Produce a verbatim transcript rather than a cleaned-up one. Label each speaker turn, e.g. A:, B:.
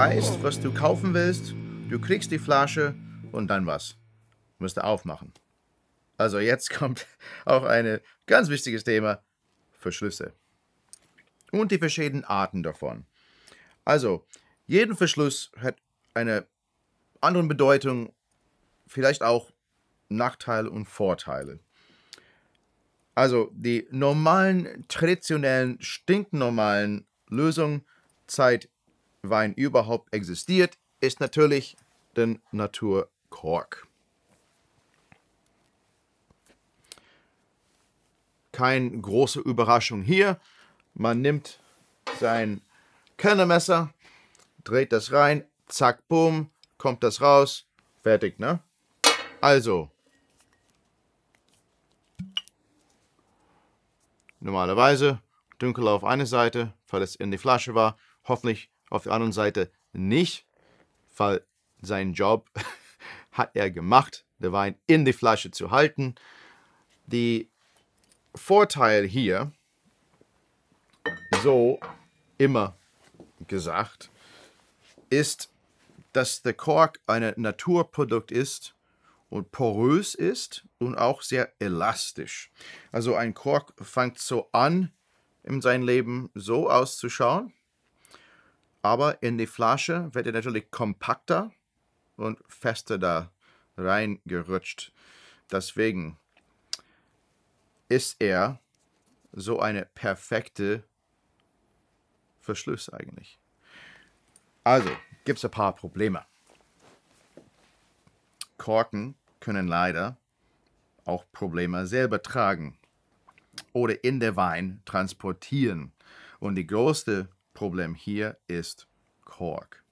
A: weißt, was du kaufen willst, du kriegst die Flasche und dann was? Musst du aufmachen. Also jetzt kommt auch ein ganz wichtiges Thema, Verschlüsse. Und die verschiedenen Arten davon. Also, jeden Verschluss hat eine andere Bedeutung, vielleicht auch Nachteile und Vorteile. Also die normalen, traditionellen, stinknormalen Lösungen, seit Wein überhaupt existiert, ist natürlich der Naturkork. Keine große Überraschung hier. Man nimmt sein Kellnermesser, dreht das rein, zack, boom, kommt das raus, fertig, ne? Also, normalerweise dunkel auf eine Seite, weil es in die Flasche war, hoffentlich auf der anderen Seite nicht, weil sein Job hat er gemacht, den Wein in die Flasche zu halten. Die Vorteil hier, so immer gesagt, ist, dass der Kork ein Naturprodukt ist und porös ist und auch sehr elastisch. Also ein Kork fängt so an, in seinem Leben so auszuschauen, aber in die Flasche wird er natürlich kompakter und fester da reingerutscht. Deswegen ist er so eine perfekte Verschluss eigentlich. Also, gibt es ein paar Probleme. Korken können leider auch Probleme selber tragen oder in der Wein transportieren. Und das größte Problem hier ist Kork.